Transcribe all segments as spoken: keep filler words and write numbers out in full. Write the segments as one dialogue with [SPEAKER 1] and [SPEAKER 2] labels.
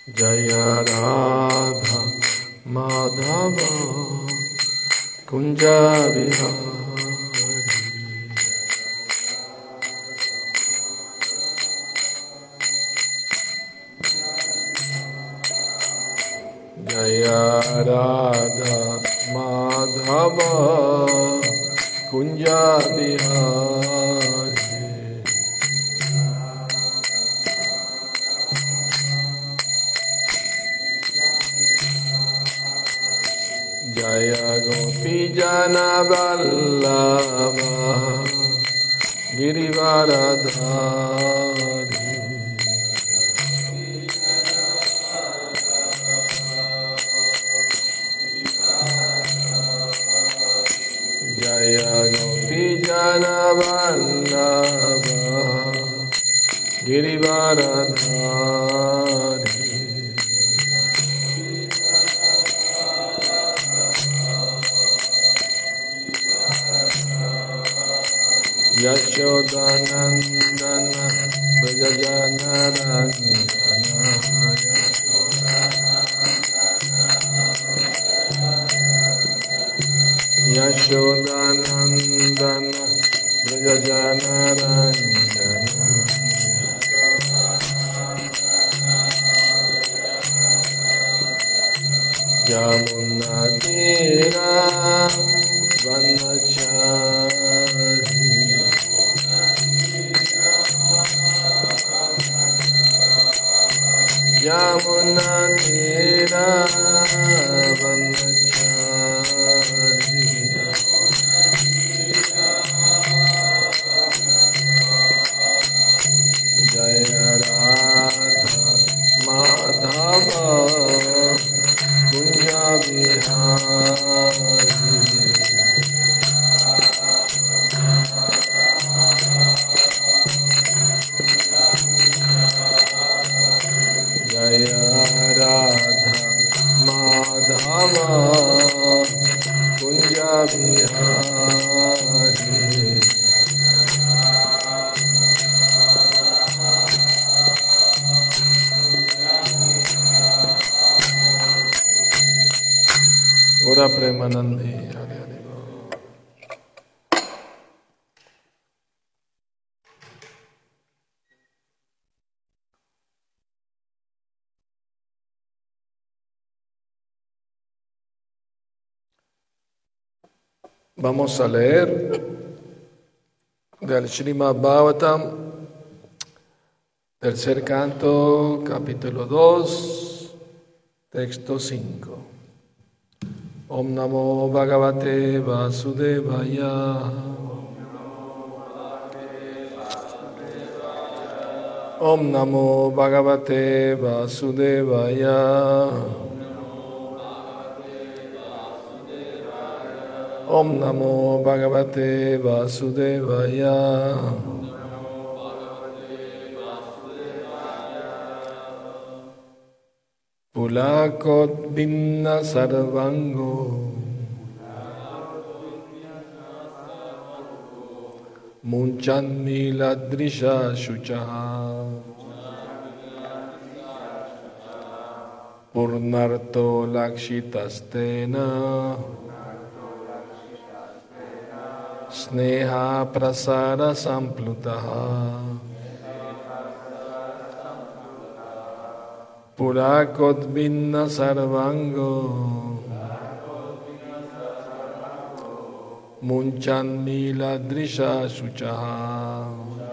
[SPEAKER 1] Jaya Radha Madhava Kunja Vihari. Jaya Radha Madhava Kunja Vihari. Jaya Gopi Jana Vallabha Girivaradhari. Jaya Gopi Jana Vallabha Girivaradhari. Yashodanandana Brajajanarandana Yashodanandana Brajajanarandana Yamunatira Vanachari. Yamunatira Vanachari. Jaya Radha Madhava Kunja Vihari. Jaya Radha Madhava Kunja Vihari. Ora Premanandi. Hare Hare. Vamos a leer del Srimad Bhagavatam, tercer canto, capítulo dos, texto cinco. Om Namo Bhagavate Vasudevaya. Om Namo Bhagavate Vasudevaya. Om Namo Bhagavate Vasudevaya. Pulakot Vinna Sarvango Munchan Niladrisha Shuchaha Purnarto Lakshitastena Sneha Prasara Samplutaha Purakot Vinna Sarvango Munchan Niladrisha Shuchaha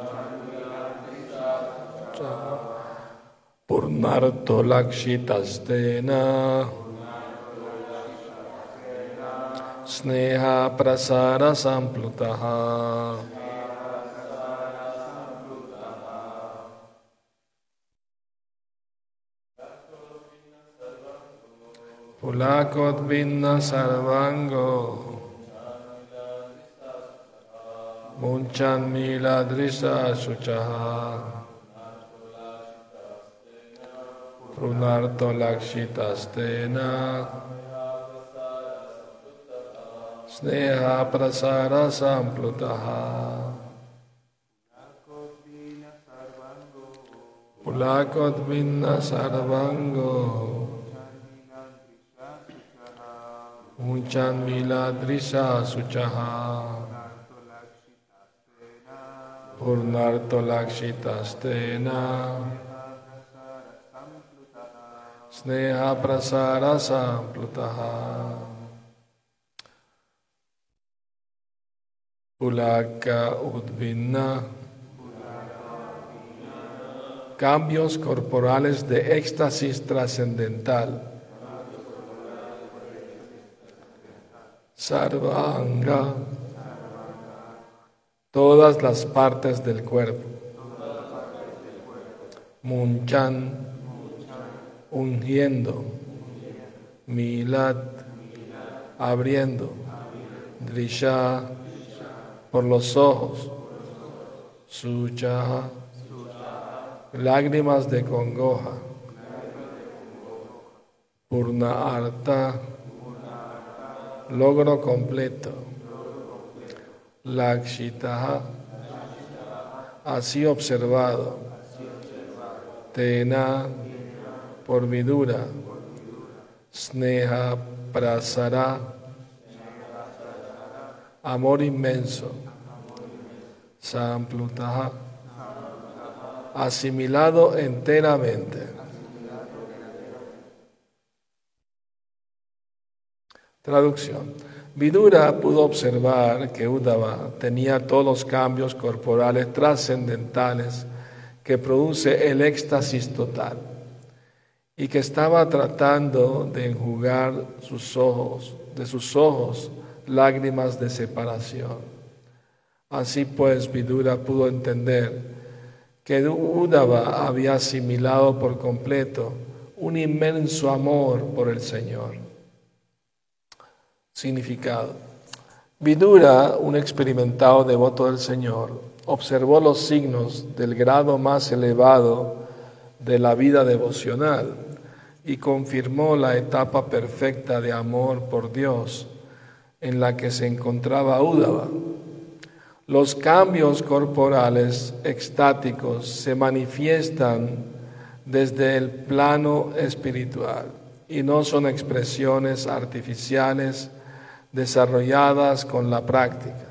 [SPEAKER 1] Purnarto Lakshitastena Sneha Prasara Samplutaha. Pulakot Vinna Sarvango Munchan Niladrisha Shuchaha Prunarto Lakshitastena Sneha Prasara Samplutaha. Pulakot Vinna Sarvango Unchan Miladrisha Suchaha Purnarto Lakshitastena Sneha Prasara Samplutaha Pulaka Udvinna. Cambios corporales de éxtasis trascendental. Sarvanga. Todas las partes del cuerpo. Munchan. Ungiendo. Milad. Abriendo. Drisha. Por los ojos. Suchaha. Lágrimas de congoja. Purna Arta. Logro completo. Lakshitaha. Así observado. Tena. Por vidura. Sneha Prasara. Amor inmenso. Samplutaha. Asimilado enteramente. Traducción. Vidura pudo observar que Uddhava tenía todos los cambios corporales trascendentales que produce el éxtasis total y que estaba tratando de enjugar sus ojos, de sus ojos lágrimas de separación. Así pues, Vidura pudo entender que Uddhava había asimilado por completo un inmenso amor por el Señor. Significado. Vidura, un experimentado devoto del Señor, observó los signos del grado más elevado de la vida devocional y confirmó la etapa perfecta de amor por Dios en la que se encontraba Uddhava. Los cambios corporales extáticos se manifiestan desde el plano espiritual y no son expresiones artificiales desarrolladas con la práctica.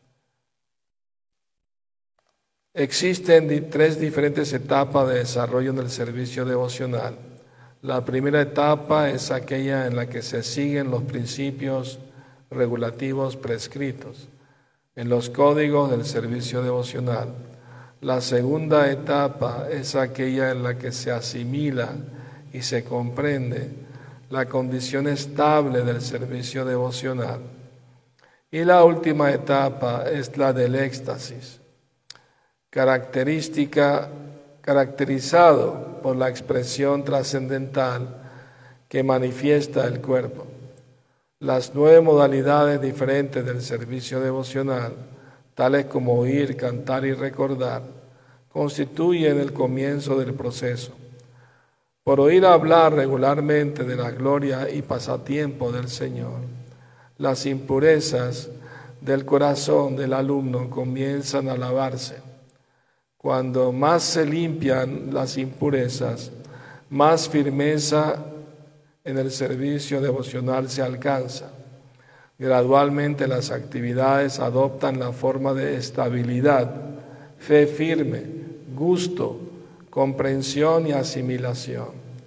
[SPEAKER 1] Existen tres diferentes etapas de desarrollo en el servicio devocional. La primera etapa es aquella en la que se siguen los principios regulativos prescritos en los códigos del servicio devocional. La segunda etapa es aquella en la que se asimila y se comprende la condición estable del servicio devocional. Y la última etapa es la del éxtasis, característica, caracterizado por la expresión trascendental que manifiesta el cuerpo. Las nueve modalidades diferentes del servicio devocional, tales como oír, cantar y recordar, constituyen el comienzo del proceso. Por oír hablar regularmente de la gloria y pasatiempo del Señor, las impurezas del corazón del alumno comienzan a lavarse. Cuando más se limpian las impurezas, más firmeza en el servicio devocional se alcanza. Gradualmente las actividades adoptan la forma de estabilidad, fe firme, gusto, comprensión y asimilación,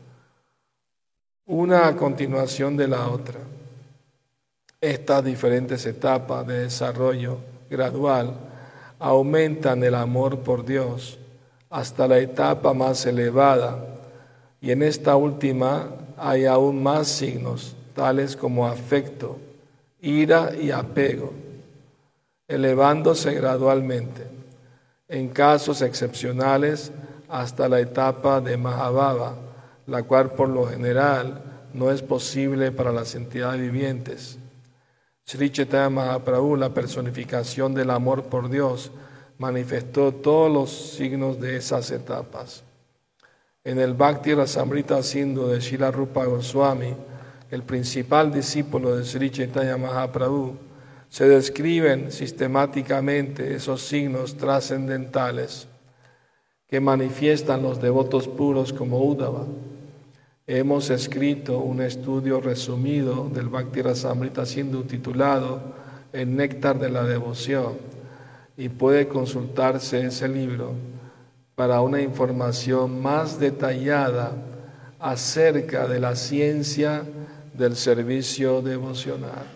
[SPEAKER 1] una a continuación de la otra. Estas diferentes etapas de desarrollo gradual aumentan el amor por Dios hasta la etapa más elevada, y en esta última hay aún más signos, tales como afecto, ira y apego, elevándose gradualmente, en casos excepcionales, hasta la etapa de Mahabhava, la cual por lo general no es posible para las entidades vivientes. Sri Chaitanya Mahaprabhu, la personificación del amor por Dios, manifestó todos los signos de esas etapas. En el Bhakti Rasamrita Sindhu de Srila Rupa Goswami, el principal discípulo de Sri Chaitanya Mahaprabhu, se describen sistemáticamente esos signos trascendentales que manifiestan los devotos puros como Uddhava. Hemos escrito un estudio resumido del Bhakti Rasamrita Sindhu titulado El Néctar de la Devoción, y puede consultarse ese libro para una información más detallada acerca de la ciencia del servicio devocional.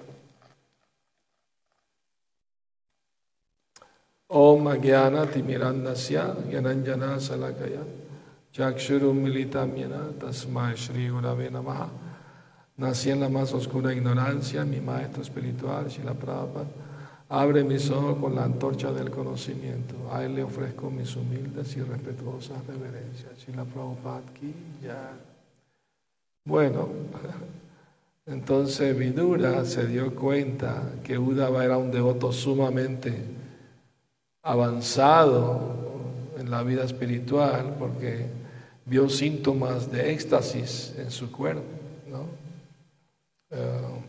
[SPEAKER 1] Om Agyana Timirandasya Gyananjana Salakaya Chakshurum Militam Yena Tasmai Shri Gurave Namaha. Nací en la más oscura ignorancia, mi maestro espiritual, Srila Prabhupada abre mis ojos con la antorcha del conocimiento. A él le ofrezco mis humildes y respetuosas reverencias. Srila Prabhupada ki jai. Bueno, entonces Vidura se dio cuenta que Uddhava era un devoto sumamente avanzado en la vida espiritual porque vio síntomas de éxtasis en su cuerpo, ¿no? Uh,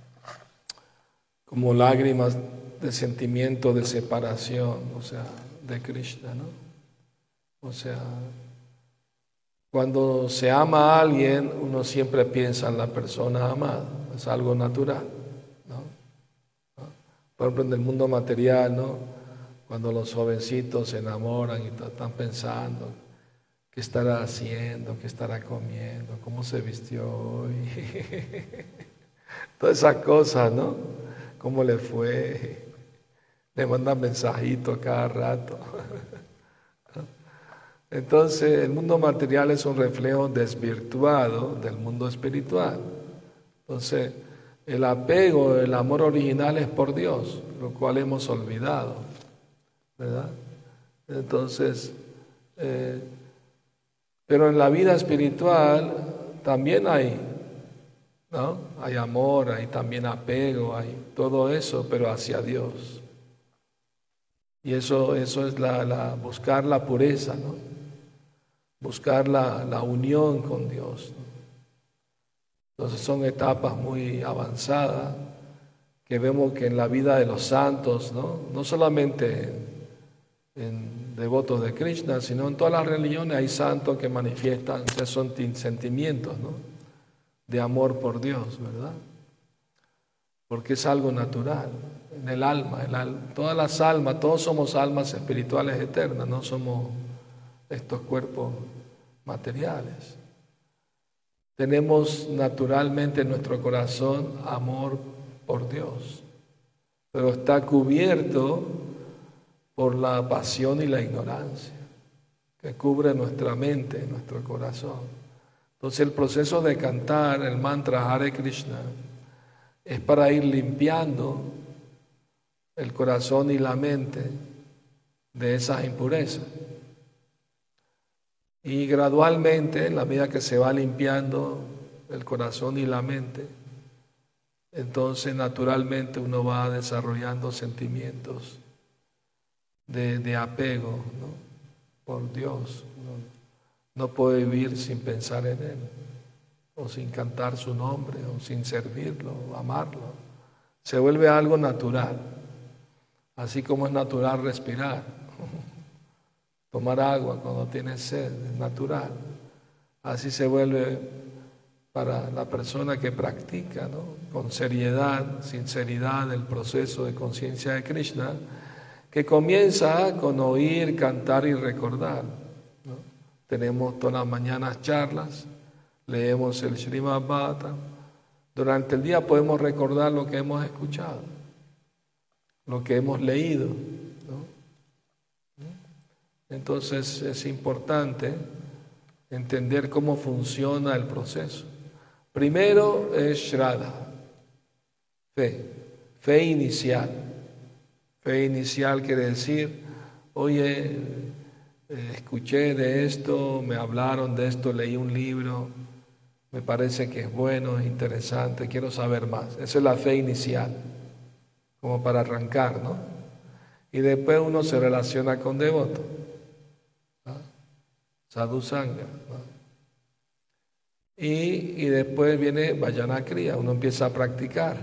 [SPEAKER 1] como lágrimas de sentimiento de separación, o sea, de Krishna, ¿no? O sea, cuando se ama a alguien, uno siempre piensa en la persona amada, es algo natural, ¿no? ¿No? Por ejemplo, en el mundo material, ¿no? Cuando los jovencitos se enamoran y están pensando qué estará haciendo, qué estará comiendo, cómo se vistió hoy, todas esas cosas, ¿no? Cómo le fue, le mandan mensajitos cada rato. Entonces, el mundo material es un reflejo desvirtuado del mundo espiritual. Entonces, el apego, el amor original es por Dios, lo cual hemos olvidado, ¿verdad? Entonces, eh, pero en la vida espiritual también hay, ¿no? Hay amor, hay también apego, hay todo eso, pero hacia Dios. Y eso, eso es la, la, buscar la pureza, ¿no? Buscar la, la unión con Dios, ¿no? Entonces son etapas muy avanzadas que vemos que en la vida de los santos, ¿no? No solamente en devotos de Krishna, sino en todas las religiones hay santos que manifiestan esos sentimientos, ¿no? De amor por Dios, ¿verdad? Porque es algo natural en el alma, el alma. Todas las almas, todos somos almas espirituales eternas, no somos estos cuerpos materiales. Tenemos naturalmente en nuestro corazón amor por Dios, pero está cubierto por la pasión y la ignorancia que cubre nuestra mente, nuestro corazón. Entonces el proceso de cantar el mantra Hare Krishna es para ir limpiando el corazón y la mente de esas impurezas. Y gradualmente, en la medida que se va limpiando el corazón y la mente, entonces naturalmente uno va desarrollando sentimientos de, de apego, ¿no? Por Dios. No, no puede vivir sin pensar en Él, o sin cantar su nombre, o sin servirlo, o amarlo. Se vuelve algo natural, así como es natural respirar. Tomar agua cuando tienes sed es natural. Así se vuelve para la persona que practica, ¿no? Con seriedad, sinceridad el proceso de conciencia de Krishna, que comienza con oír, cantar y recordar, ¿no? Tenemos todas las mañanas charlas, leemos el Srimad Bhagavatam. Durante el día podemos recordar lo que hemos escuchado, lo que hemos leído, ¿no? Entonces es importante entender cómo funciona el proceso. Primero es Shraddha, fe, fe inicial. Fe inicial quiere decir, oye, eh, escuché de esto, me hablaron de esto, leí un libro, me parece que es bueno, es interesante, quiero saber más. Esa es la fe inicial, como para arrancar, ¿no? Y después uno se relaciona con devotos. Sadhu Sangha, ¿no? y, y después viene Vajana Kriya, uno empieza a practicar,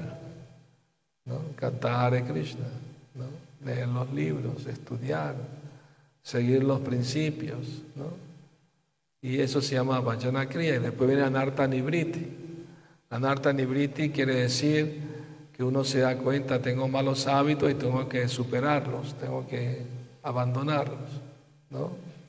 [SPEAKER 1] ¿no? Cantar Hare Krishna, ¿no? Leer los libros, estudiar, seguir los principios, ¿no? Y eso se llama Vajana Kriya. Y después viene Anartha Nivriti. Anartha Nivriti quiere decir que uno se da cuenta, tengo malos hábitos y tengo que superarlos, tengo que abandonarlos, ¿no?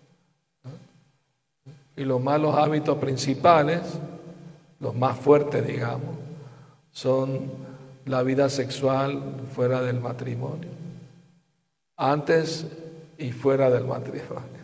[SPEAKER 1] Y los malos hábitos principales, los más fuertes, digamos, son la vida sexual fuera del matrimonio, antes y fuera del matrimonio,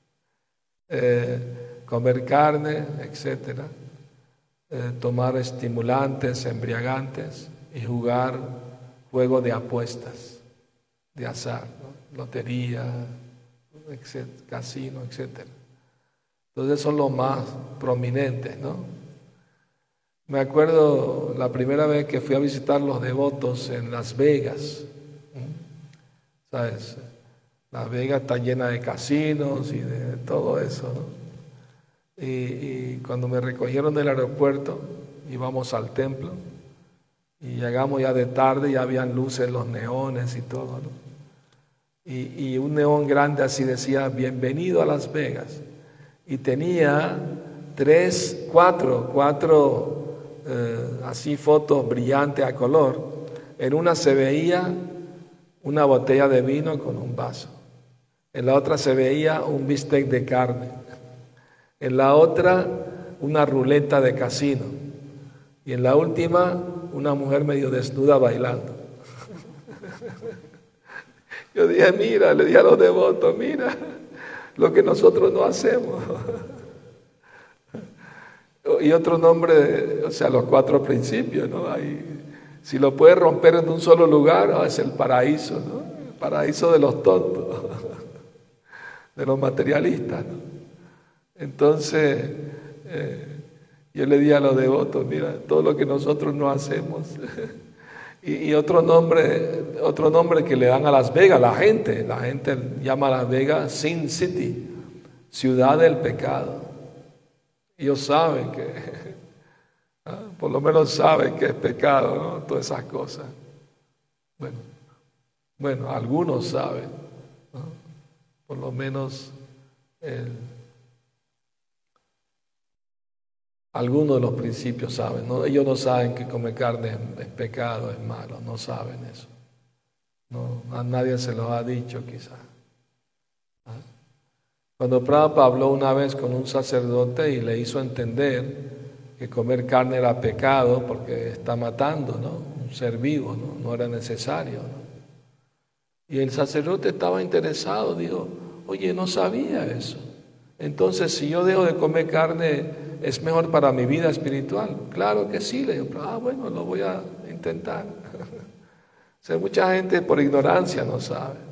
[SPEAKER 1] eh, comer carne, etcétera, eh, tomar estimulantes, embriagantes y jugar juegos de apuestas, de azar, ¿no? Lotería, etcétera, casino, etcétera. Entonces son los más prominentes, ¿no? Me acuerdo la primera vez que fui a visitar los devotos en Las Vegas. ¿Sabes? Las Vegas está llena de casinos y de todo eso, ¿no? Y, y cuando me recogieron del aeropuerto, íbamos al templo y llegamos ya de tarde, ya habían luces, los neones y todo, ¿no? Y, y un neón grande así decía, bienvenido a Las Vegas. Y tenía tres, cuatro, cuatro eh, así fotos brillantes a color. En una se veía una botella de vino con un vaso. En la otra se veía un bistec de carne. En la otra una ruleta de casino. Y en la última una mujer medio desnuda bailando. Yo dije, mira, le dije a los devotos, mira lo que nosotros no hacemos. Y otro nombre, o sea, los cuatro principios, ¿no? Ahí, si lo puedes romper en un solo lugar, oh, es el paraíso, ¿no? El paraíso de los tontos, de los materialistas, ¿no? Entonces, eh, yo le di a los devotos, mira, todo lo que nosotros no hacemos. y, y otro nombre, otro nombre que le dan a Las Vegas, la gente, la gente llama a Las Vegas Sin City, ciudad del pecado. Ellos saben que, ¿ah? por lo menos saben que es pecado, ¿no? Todas esas cosas. Bueno, bueno, algunos saben, ¿no? Por lo menos el, algunos de los principios saben, ¿no? Ellos no saben que comer carne es, es pecado, es malo, no saben eso. No, a nadie se lo ha dicho quizás. ¿Ah? Cuando Prabhupada habló una vez con un sacerdote y le hizo entender que comer carne era pecado porque está matando, ¿no? Un ser vivo, ¿no? No era necesario, ¿no? Y el sacerdote estaba interesado, dijo, oye, no sabía eso. Entonces, si yo dejo de comer carne, ¿es mejor para mi vida espiritual? Claro que sí, le digo, ah, bueno, lo voy a intentar. O sea, mucha gente por ignorancia no sabe.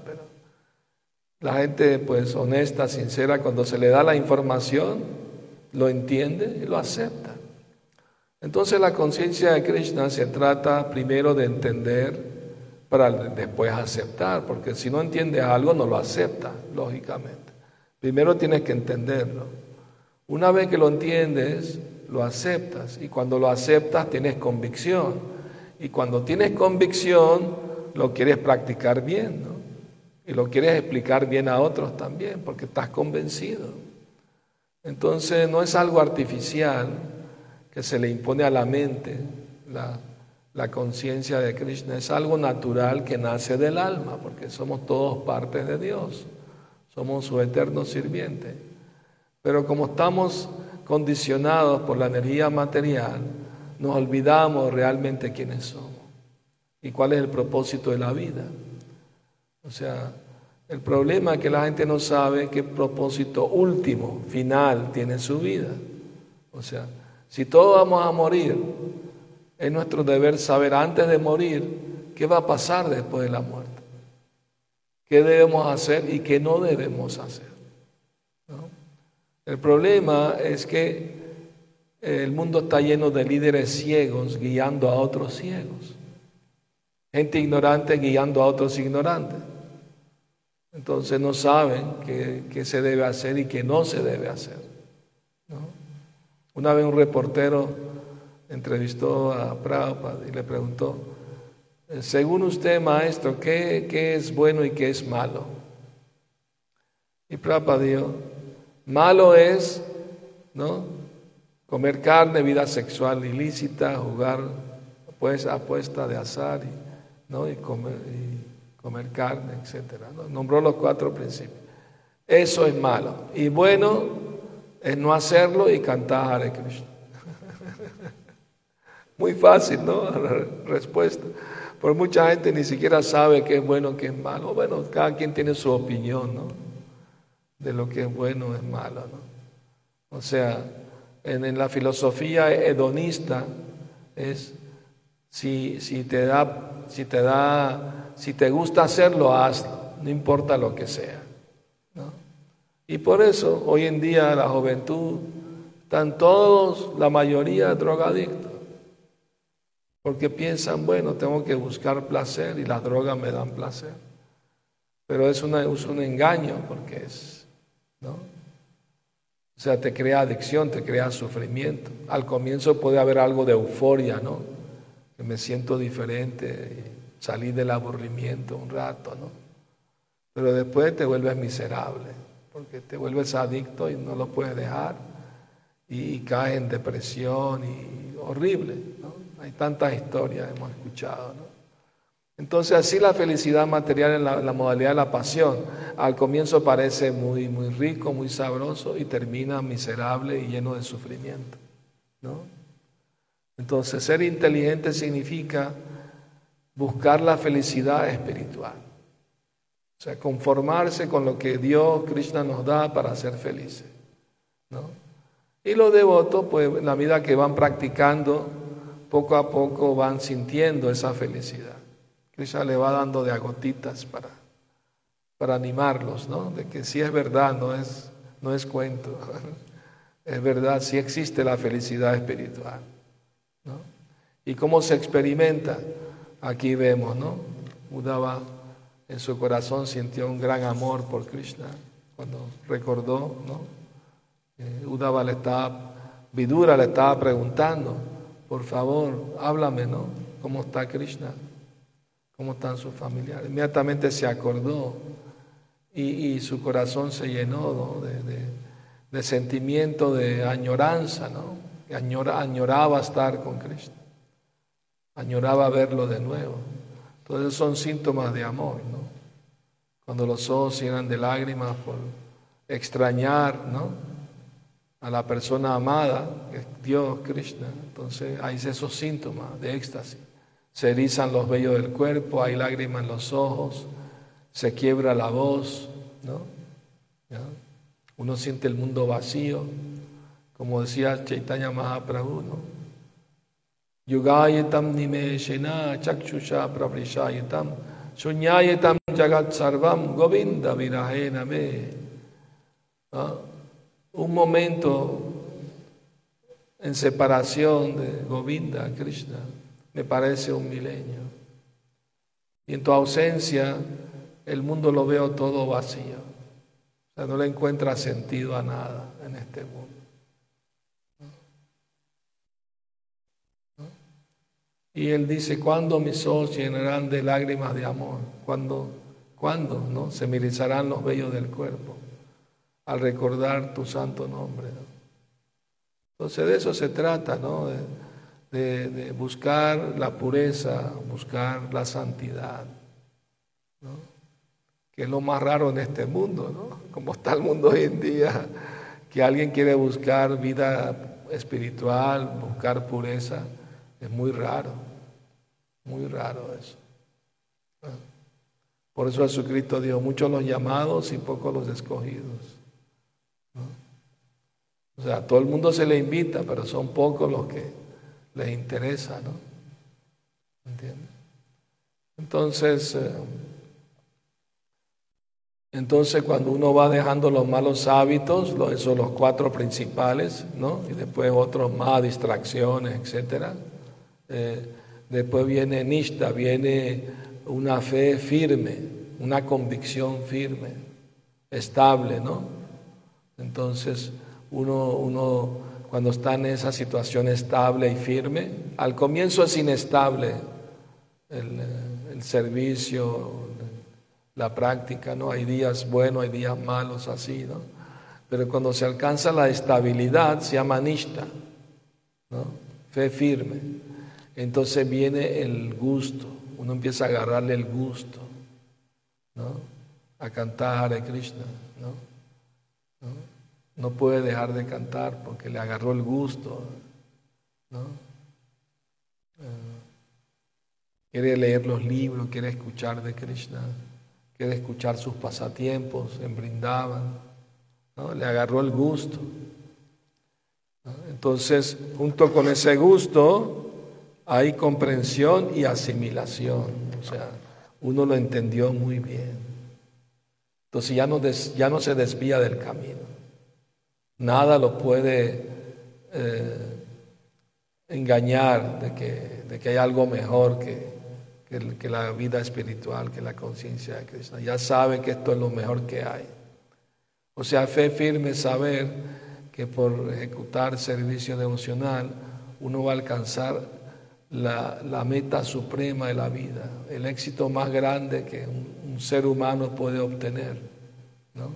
[SPEAKER 1] La gente, pues, honesta, sincera, cuando se le da la información, lo entiende y lo acepta. Entonces, la conciencia de Krishna se trata primero de entender para después aceptar, porque si no entiendes algo, no lo aceptas, lógicamente. Primero tienes que entenderlo. Una vez que lo entiendes, lo aceptas. Y cuando lo aceptas, tienes convicción. Y cuando tienes convicción, lo quieres practicar bien, ¿no? Y lo quieres explicar bien a otros también, porque estás convencido. Entonces no es algo artificial que se le impone a la mente, la, la conciencia de Krishna. Es algo natural que nace del alma, porque somos todos partes de Dios. Somos su eterno sirviente. Pero como estamos condicionados por la energía material, nos olvidamos realmente quiénes somos y cuál es el propósito de la vida. O sea, el problema es que la gente no sabe qué propósito último, final, tiene su vida. O sea, si todos vamos a morir, es nuestro deber saber antes de morir qué va a pasar después de la muerte. Qué debemos hacer y qué no debemos hacer, ¿no? El problema es que el mundo está lleno de líderes ciegos guiando a otros ciegos. Gente ignorante guiando a otros ignorantes. Entonces no saben qué, qué se debe hacer y qué no se debe hacer, ¿no? Una vez un reportero entrevistó a Prabhupada y le preguntó, según usted, maestro, ¿qué, qué es bueno y qué es malo? Y Prabhupada dijo, malo es, ¿no?, comer carne, vida sexual ilícita, jugar pues apuesta de azar, y, ¿no?, y comer, y comer carne, etcétera, ¿no? Nombró los cuatro principios. Eso es malo. Y bueno es no hacerlo y cantar Hare Krishna. Muy fácil, ¿no?, la respuesta. Porque mucha gente ni siquiera sabe qué es bueno, qué es malo. Bueno, cada quien tiene su opinión, ¿no?, de lo que es bueno o es malo, ¿no? O sea, en, en la filosofía hedonista es si, si te da, si te da, si te gusta hacerlo, hazlo, no importa lo que sea, ¿no? Y por eso hoy en día la juventud están todos, la mayoría, drogadictos, porque piensan, bueno, tengo que buscar placer y las drogas me dan placer. Pero es, una, es un engaño, porque es, ¿no? O sea, te crea adicción, te crea sufrimiento. Al comienzo puede haber algo de euforia, ¿no?, que me siento diferente, salí del aburrimiento un rato, ¿no? Pero después te vuelves miserable, porque te vuelves adicto y no lo puedes dejar, y, y caes en depresión, y horrible, ¿no? Hay tantas historias, hemos escuchado, ¿no? Entonces así la felicidad material en la, la modalidad de la pasión, al comienzo parece muy, muy rico, muy sabroso, y termina miserable y lleno de sufrimiento, ¿no? Entonces ser inteligente significa buscar la felicidad espiritual, o sea, conformarse con lo que Dios, Krishna, nos da para ser felices, ¿no? Y los devotos, pues en la medida que van practicando, poco a poco van sintiendo esa felicidad. Krishna le va dando de a gotitas para, para animarlos, ¿no?, de que sí es verdad, no es, no es cuento. Es verdad, sí existe la felicidad espiritual, ¿no? ¿Y cómo se experimenta? Aquí vemos, ¿no? Uddhava en su corazón sintió un gran amor por Krishna cuando recordó, ¿no? Eh, Uddhava le estaba, Vidura le estaba preguntando, por favor, háblame, ¿no?, ¿cómo está Krishna? ¿Cómo están sus familiares? Inmediatamente se acordó y, y su corazón se llenó, ¿no?, de, de, de sentimiento de añoranza, ¿no? Que añora, añoraba estar con Krishna, añoraba verlo de nuevo. Entonces son síntomas de amor, ¿no? Cuando los ojos se llenan de lágrimas por extrañar, ¿no?, a la persona amada, que es Dios, Krishna, entonces hay esos síntomas de éxtasis. Se erizan los vellos del cuerpo, hay lágrimas en los ojos, se quiebra la voz, ¿no? ¿Ya? Uno siente el mundo vacío, como decía Chaitanya Mahaprabhu, ¿no? Yugayetam nimeshena chakshusha pravrishayetam shunyayetam jagat sarvam govinda virahena me. ¿No? Un momento en separación de Govinda, Krishna, me parece un milenio. Y en tu ausencia, el mundo lo veo todo vacío. O sea, no le encuentra sentido a nada en este mundo. ¿No? Y él dice, ¿cuándo mis ojos llenarán de lágrimas de amor? ¿Cuándo, ¿cuándo, no? Se me erizarán los vellos del cuerpo al recordar tu santo nombre, ¿no? Entonces de eso se trata, ¿no? De, de, de buscar la pureza, buscar la santidad, ¿no? Que es lo más raro en este mundo, ¿no? Como está el mundo hoy en día, que alguien quiere buscar vida espiritual, buscar pureza, es muy raro, muy raro eso, ¿no? Por eso Jesucristo dijo, muchos los llamados y pocos los escogidos, ¿no? O sea, a todo el mundo se le invita, pero son pocos los que les interesa, ¿no? ¿Entiendes? Entonces, eh, entonces cuando uno va dejando los malos hábitos, los, esos son los cuatro principales, ¿no? Y después otros más, distracciones, etcétera. Eh, después viene nishta, viene una fe firme, una convicción firme, estable, ¿no? Entonces, uno, uno cuando está en esa situación estable y firme, al comienzo es inestable el, el servicio, la práctica, ¿no? Hay días buenos, hay días malos, así, ¿no? Pero cuando se alcanza la estabilidad, se llama nishta, ¿no? Fe firme. Entonces viene el gusto, uno empieza a agarrarle el gusto, ¿no? A cantar Hare Krishna, ¿no? ¿no? No puede dejar de cantar porque le agarró el gusto, ¿no? Uh, quiere leer los libros, quiere escuchar de Krishna, quiere escuchar sus pasatiempos en Vrindavan, ¿no? Le agarró el gusto, ¿no? Entonces, junto con ese gusto hay comprensión y asimilación, o sea, uno lo entendió muy bien. Entonces ya no, des, ya no se desvía del camino. Nada lo puede eh, engañar de que, de que hay algo mejor que, que, que la vida espiritual, que la conciencia de Krishna. Ya sabe que esto es lo mejor que hay. O sea, fe firme es saber que por ejecutar servicio devocional uno va a alcanzar la, la meta suprema de la vida, el éxito más grande que un, un ser humano puede obtener, ¿no?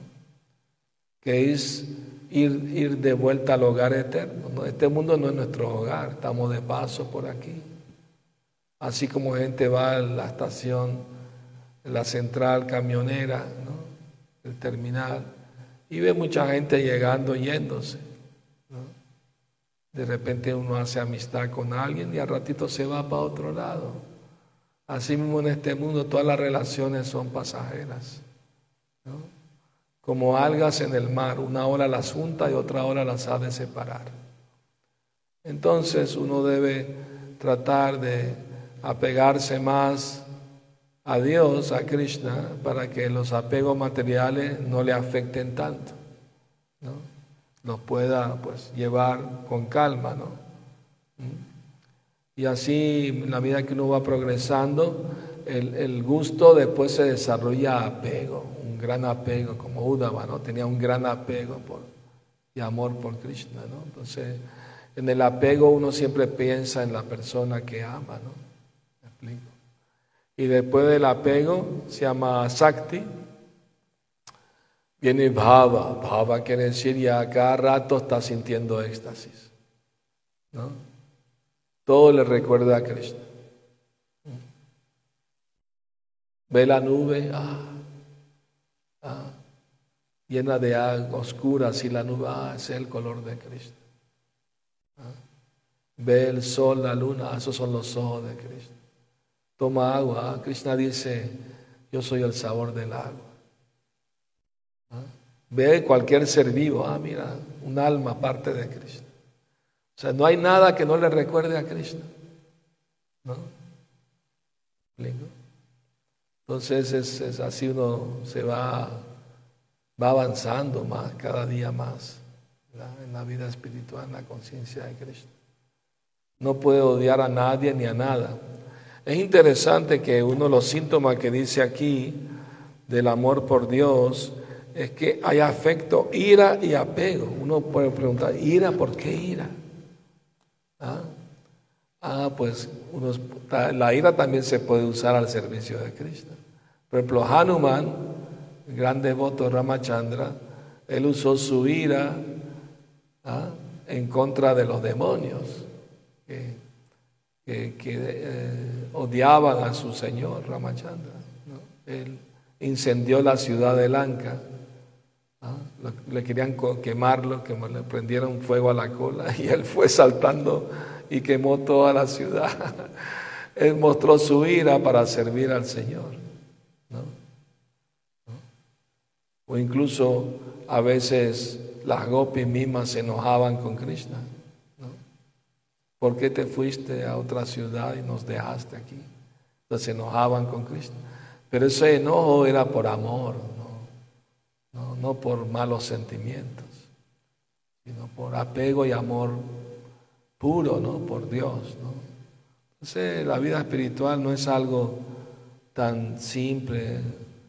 [SPEAKER 1] Que es ir, ir de vuelta al hogar eterno, ¿no? Este mundo no es nuestro hogar, estamos de paso por aquí. Así como gente va a la estación, la central camionera, ¿no? El terminal, y ve mucha gente llegando, yéndose, ¿no? De repente uno hace amistad con alguien y al ratito se va para otro lado. Así mismo en este mundo todas las relaciones son pasajeras, ¿no? Como algas en el mar, una hora las junta y otra hora las ha de separar. Entonces uno debe tratar de apegarse más a Dios, a Krishna, para que los apegos materiales no le afecten tanto, ¿no? Los pueda pues llevar con calma, ¿no? Y así, en la medida que uno va progresando, el, el gusto después se desarrolla apego, un gran apego, como Uddhava, ¿no? Tenía un gran apego por, y amor por Krishna, ¿no? Entonces, en el apego uno siempre piensa en la persona que ama, ¿no? ¿Me explico? Y después del apego se llama Sakti. Viene Bhava. Bhava quiere decir ya cada rato está sintiendo éxtasis, ¿no? Todo le recuerda a Krishna. Ve la nube, ah, ah, llena de agua oscura, así la nube, ah, ese es el color de Krishna. Ah, ve el sol, la luna, ah, esos son los ojos de Krishna. Toma agua, ah, Krishna dice, yo soy el sabor del agua. Ah, ve cualquier ser vivo, ah, mira, un alma parte de Krishna. O sea, no hay nada que no le recuerde a Krishna, ¿no? Entonces es, es así uno se va, va avanzando más, cada día más, ¿verdad? En la vida espiritual, en la conciencia de Krishna. No puede odiar a nadie ni a nada. Es interesante que uno de los síntomas que dice aquí del amor por Dios es que hay afecto, ira y apego. Uno puede preguntar, ¿ira? ¿Por qué ira? ¿Ah? ah, pues uno, la ira también se puede usar al servicio de Krishna. Por ejemplo, Hanuman, el gran devoto de Ramachandra, él usó su ira, ¿ah? en contra de los demonios que, que, que eh, odiaban a su señor Ramachandra, ¿no? Él incendió la ciudad de Lanka. ¿Ah? Le querían quemarlo, que le prendieron fuego a la cola y él fue saltando y quemó toda la ciudad. Él mostró su ira para servir al Señor, ¿no? ¿no? O incluso a veces las gopis mismas se enojaban con Krishna, ¿no? ¿Por qué te fuiste a otra ciudad y nos dejaste aquí? Entonces se enojaban con Krishna, pero ese enojo era por amor, No, no por malos sentimientos, sino por apego y amor puro, ¿no? Por Dios, ¿no? Entonces la vida espiritual no es algo tan simple.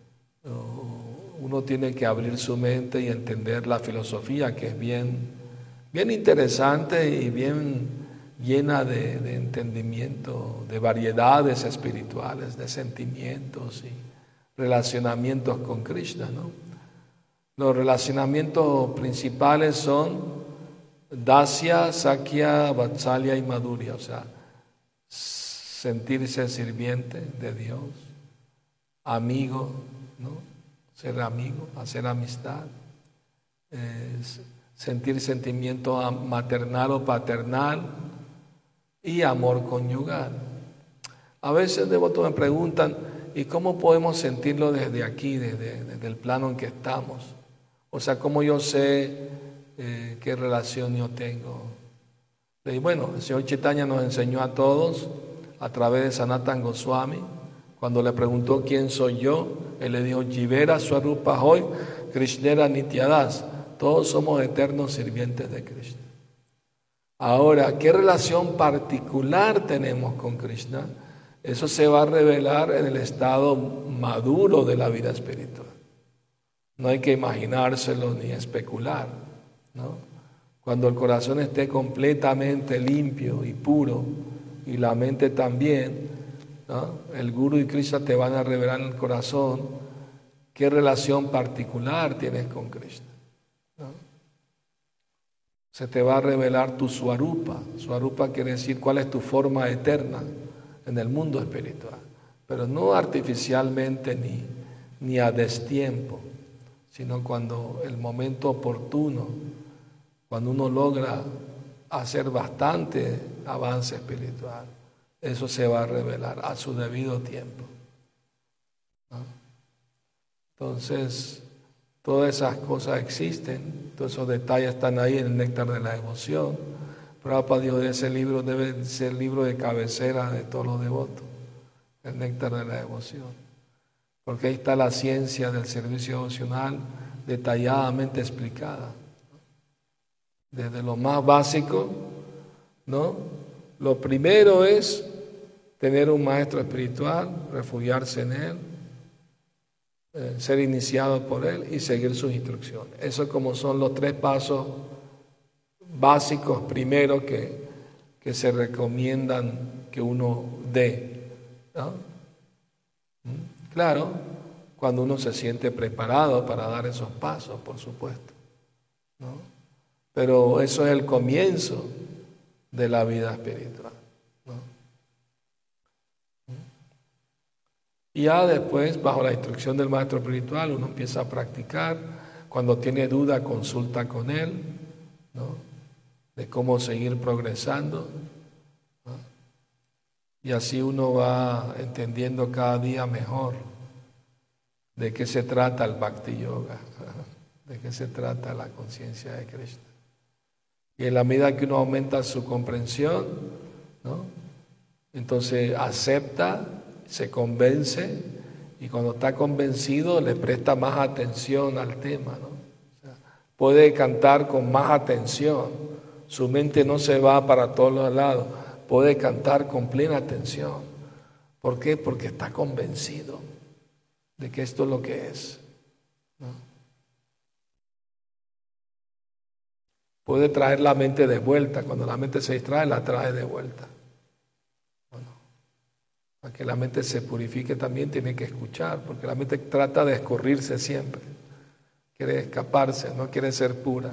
[SPEAKER 1] Uno tiene que abrir su mente y entender la filosofía, que es bien, bien interesante y bien llena de, de entendimiento, de variedades espirituales, de sentimientos y relacionamientos con Krishna, ¿no? Los relacionamientos principales son Dasya, Sakya, Vatsalya y Madhurya, o sea, sentirse sirviente de Dios, amigo, ¿no? Ser amigo, hacer amistad, eh, sentir sentimiento maternal o paternal y amor conyugal. A veces devotos me preguntan, ¿y cómo podemos sentirlo desde aquí, desde, desde el plano en que estamos? O sea, ¿cómo yo sé eh, qué relación yo tengo? Y bueno, el señor Chaitanya nos enseñó a todos a través de Sanatana Goswami. Cuando le preguntó quién soy yo, él le dijo, Jivera Swarupa Hoy, Krishnera Nityadas. Todos somos eternos sirvientes de Krishna. Ahora, ¿qué relación particular tenemos con Krishna? Eso se va a revelar en el estado maduro de la vida espiritual. No hay que imaginárselo ni especular, ¿no? Cuando el corazón esté completamente limpio y puro, y la mente también, ¿no? El Guru y Krishna te van a revelar en el corazón qué relación particular tienes con Krishna, ¿no? Se te va a revelar tu Swarupa. Swarupa quiere decir cuál es tu forma eterna en el mundo espiritual, pero no artificialmente ni, ni a destiempo, sino cuando el momento oportuno, cuando uno logra hacer bastante avance espiritual, eso se va a revelar a su debido tiempo, ¿no? Entonces, todas esas cosas existen, todos esos detalles están ahí en el néctar de la devoción. Prabhupada dijo, ese libro debe ser el libro de cabecera de todos los devotos, el néctar de la devoción. Porque ahí está la ciencia del servicio devocional detalladamente explicada. Desde lo más básico, ¿no? Lo primero es tener un maestro espiritual, refugiarse en él, eh, ser iniciado por él y seguir sus instrucciones. Eso como son los tres pasos básicos primero que, que se recomiendan que uno dé, ¿no? Claro, cuando uno se siente preparado para dar esos pasos, por supuesto, ¿no? Pero eso es el comienzo de la vida espiritual, ¿no? Y ya después, bajo la instrucción del maestro espiritual, uno empieza a practicar. Cuando tiene duda, consulta con él, ¿no? De cómo seguir progresando, ¿no? Y así uno va entendiendo cada día mejor de qué se trata el Bhakti Yoga, de qué se trata la conciencia de Krishna. Y en la medida que uno aumenta su comprensión, ¿no? Entonces acepta, se convence, y cuando está convencido le presta más atención al tema, ¿no? O sea, puede cantar con más atención, su mente no se va para todos los lados, puede cantar con plena atención. ¿Por qué? Porque está convencido de que esto es lo que es, ¿no? Puede traer la mente de vuelta. Cuando la mente se distrae, la trae de vuelta. Bueno, para que la mente se purifique también tiene que escuchar, porque la mente trata de escurrirse siempre. Quiere escaparse, no quiere ser pura.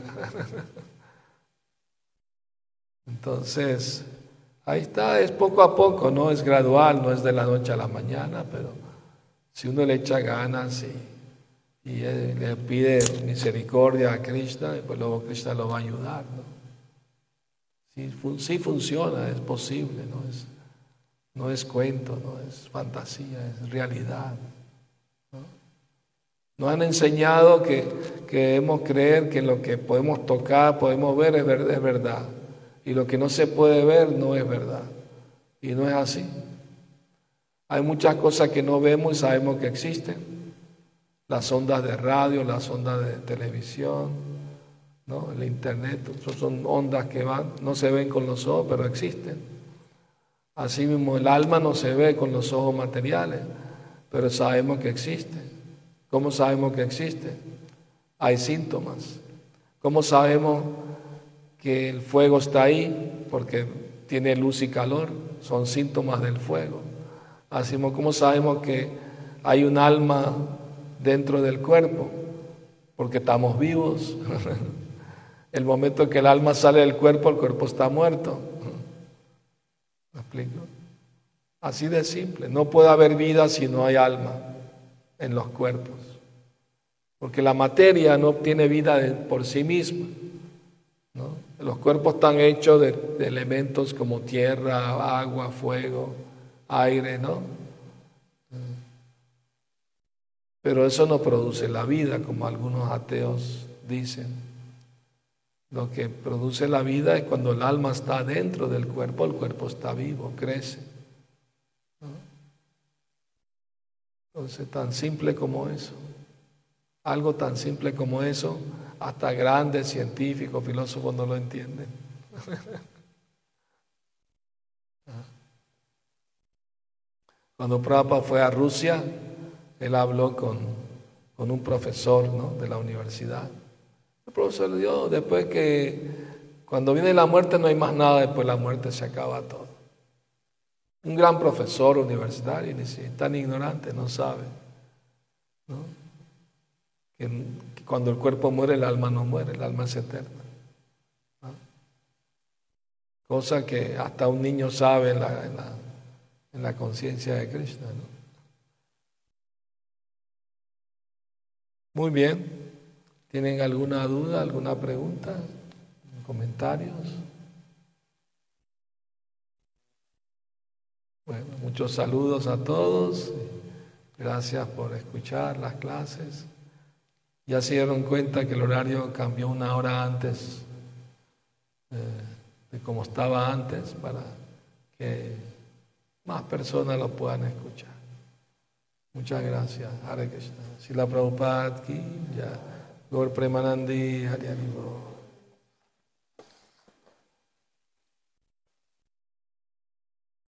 [SPEAKER 1] Entonces, ahí está, es poco a poco, no es gradual, no es de la noche a la mañana, pero si uno le echa ganas y, y le pide misericordia a Krishna, pues luego Krishna lo va a ayudar, ¿no? Sí, fun- sí funciona, es posible, no es, no es cuento, no es fantasía, es realidad, ¿no? Nos han enseñado que, que debemos creer que lo que podemos tocar, podemos ver, es, ver, es verdad. Y lo que no se puede ver no es verdad. Y no es así. Hay muchas cosas que no vemos y sabemos que existen. Las ondas de radio, las ondas de televisión, ¿no? El internet, son ondas que van, no se ven con los ojos, pero existen. Así mismo el alma no se ve con los ojos materiales, pero sabemos que existe. ¿Cómo sabemos que existe? Hay síntomas. ¿Cómo sabemos que el fuego está ahí? Porque tiene luz y calor, son síntomas del fuego. Así como ¿cómo sabemos que hay un alma dentro del cuerpo, porque estamos vivos. El momento que el alma sale del cuerpo, el cuerpo está muerto. ¿Me explico? Así de simple. No puede haber vida si no hay alma en los cuerpos. Porque la materia no tiene vida de, por sí misma, ¿no? Los cuerpos están hechos de, de elementos como tierra, agua, fuego, aire, ¿no? Pero eso no produce la vida, como algunos ateos dicen. Lo que produce la vida es cuando el alma está dentro del cuerpo, el cuerpo está vivo, crece, ¿no? Entonces, tan simple como eso. Algo tan simple como eso, hasta grandes científicos, filósofos no lo entienden. Cuando Prabhupada fue a Rusia, él habló con, con un profesor, ¿no?, de la universidad. El profesor le dijo, después que, cuando viene la muerte no hay más nada, después de la muerte se acaba todo. Un gran profesor universitario, ni si tan ignorante, no sabe, ¿no?, que, que cuando el cuerpo muere, el alma no muere, el alma es eterna, ¿no? Cosa que hasta un niño sabe en la, en la, en la conciencia de Krishna, ¿no? Muy bien. ¿Tienen alguna duda, alguna pregunta, comentarios? Bueno, muchos saludos a todos. Gracias por escuchar las clases. Ya se dieron cuenta que el horario cambió una hora antes eh, de como estaba antes, para que más personas lo puedan escuchar. Muchas gracias. Hare Krishna. Srila Prabhupada ki jai. Gaur Premanandi Hari Hari Bol.